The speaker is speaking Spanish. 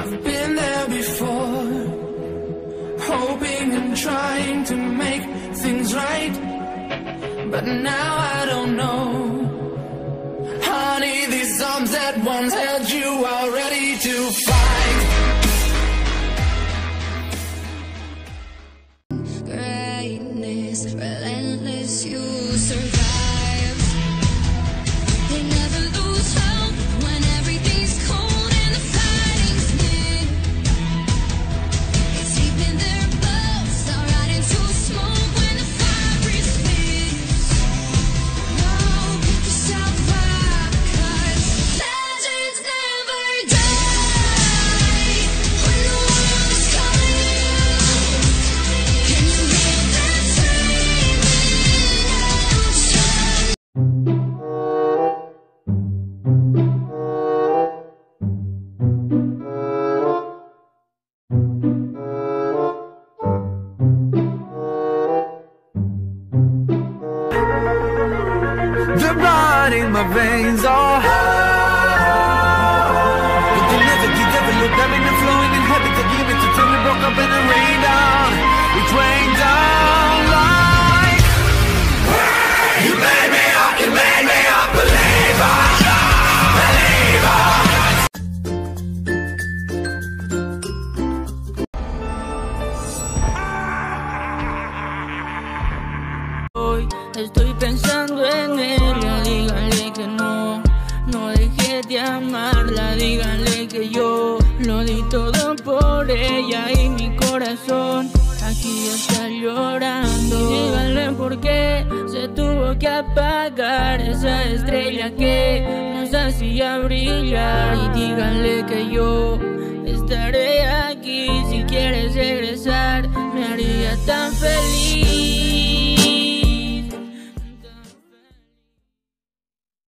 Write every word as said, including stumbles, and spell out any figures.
I've been there before, hoping and trying to make things right, but now I don't know. Honey, these arms that once held you are ready to fight. Greatness, relentless, you survive. They never lose hope when everything's cold and the fighting's near. It's deep in their bones, all right into smoke when the fire is fierce. Know yourself up, 'cause legends never die. When the world is calling you, can you hear them screaming out? The blood in my veins are hot, but the never, you never look at me, flowing in heavy. The limit to tell me broke up and it rained down. It rained down like you made me up, you made me a believer, believer. Hoy estoy pensando en ella, díganle que no, no dejé de amarla, díganle que yo lo di todo por ella y mi corazón aquí está llorando. Y díganle por qué se tuvo que apagar esa estrella que nos hacía brillar. Y díganle que yo estaré aquí si quieres regresar, me haría tan feliz.